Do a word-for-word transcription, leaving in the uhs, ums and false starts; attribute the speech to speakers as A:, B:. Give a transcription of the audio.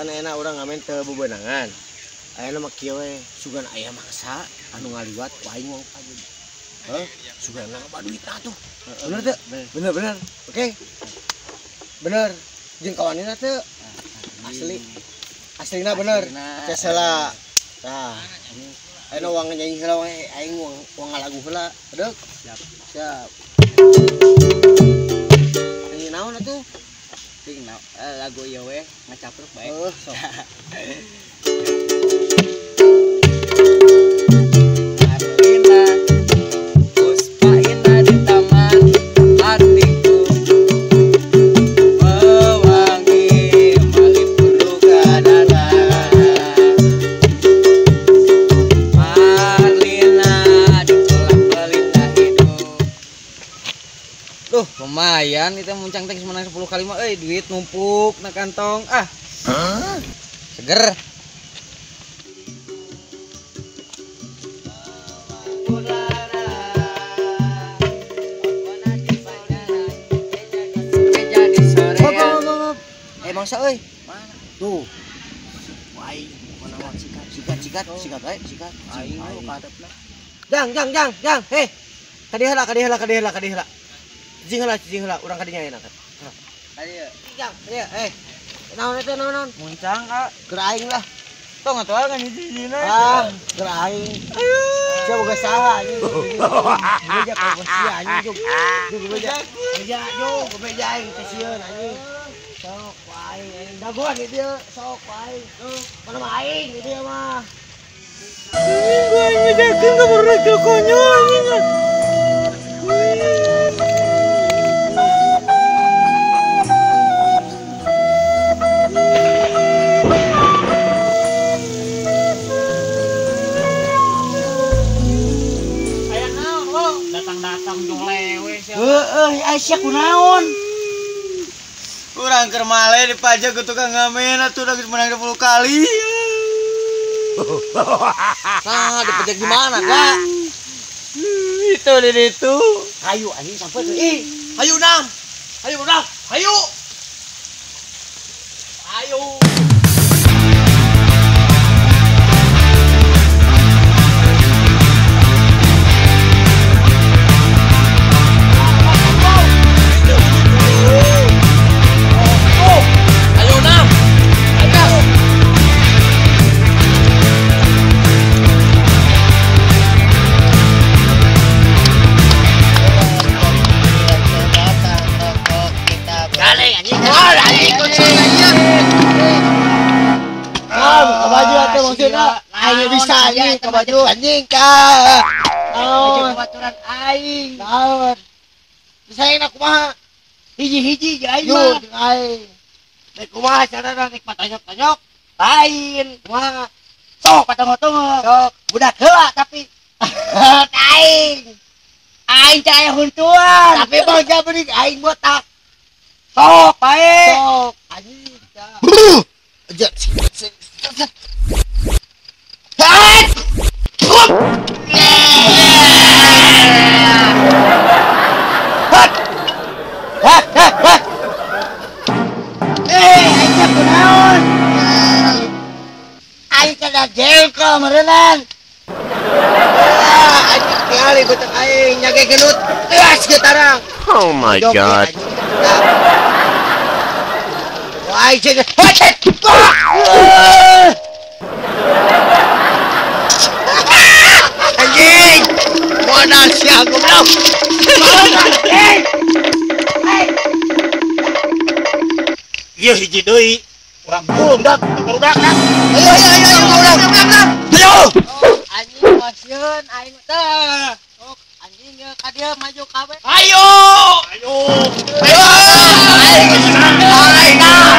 A: kan enak orang ngamen teu bebenangan. Ayeuna mah kieu we sugan aya maksa anu ngaliwat ku aing wong pagi. Heh, sugan loba duitna tuh. Bener teu? Bener bener. Oke. Bener. Jeung kawanina teu? Asli. Aslina bener. Ces heula. Tah. Ayeuna uang nyanyi heula we aing uang uang ngalagu heula. Deuk. Siap. Siap. Ini naon atuh? Ting lagu ieu we ngacapruk bae. Oh, sok.
B: Lumayan itu muncang teh menang sepuluh kali mah euy duit numpuk na kantong ah. Hah? Seger.
A: Eh mangsa euy. Mana? Tuh. Aing mana mah sikat sikat sikat sikat bae sikat. Aing lu kadepna. Jang jang jang jang. Heh. Kadieu heula kadieu heula kadieu heula kadieu heula. Cicing heula cicing heula urang kadinya enak. Kadieu. Jang, kadieu eh. Naon eta naon?
B: Muncang ka
A: keur aing lah.
B: Tong atuh kan hiji-hijina.
A: Ah, keur aing. Coba boga saha anjing. Beja ka sia anjing juk. Juk beja. Beja juk, beja aing teh sieun anjing. Sok aing aing dagoan ieu dieu, sok aing. Mana mah aing ieu dieu mah.
B: Gua ngejakeun ka barudak konyol anjing. Datang jong lewe sia.
A: Heeh, aya kunaon?
B: Urang keur male dipajak ke tukang ngamen atuh udah menang dua puluh kali.
A: Nah, dipajak di mana, Kak?
B: Itu di situ.
A: Hayu anjing sampai tuh. Ih, hayu nang. Hayu udah, hayu. Hayu. Aing bisa anjing ke baju anjing ka. Oh, baturan aing. Naon? Bisa enak kumaha? Hiji-hiji ge aing mah. Aing. Nek kumaha carana nek patanyok-tanyok? Lain. Kumaha? Sok patongok-tongok. Sok. Budak heula tapi aing. Aing teh aya huntuan. Tapi bangsa beuring aing botak. Sok bae. Sok. Anjing. Aja. Hat! Hat! Hat! Hat! Eh, aja kunaon? Aing kada jengkol meureunnan. Ah, aing kali butek aing nyage genut. Teas ge tarang.
C: Oh my god.
A: Wah, aing anjing, modal sia goblok. Ieu hiji deui. Urang bulung dak, budak dak. Ayo ayo ayo ayo urang urang urang. Ayo. Anjing masieun aing teh. Sok anjing ge ka dieu maju ka we. Ayo. Ayo. Ayo. Aing. Aing.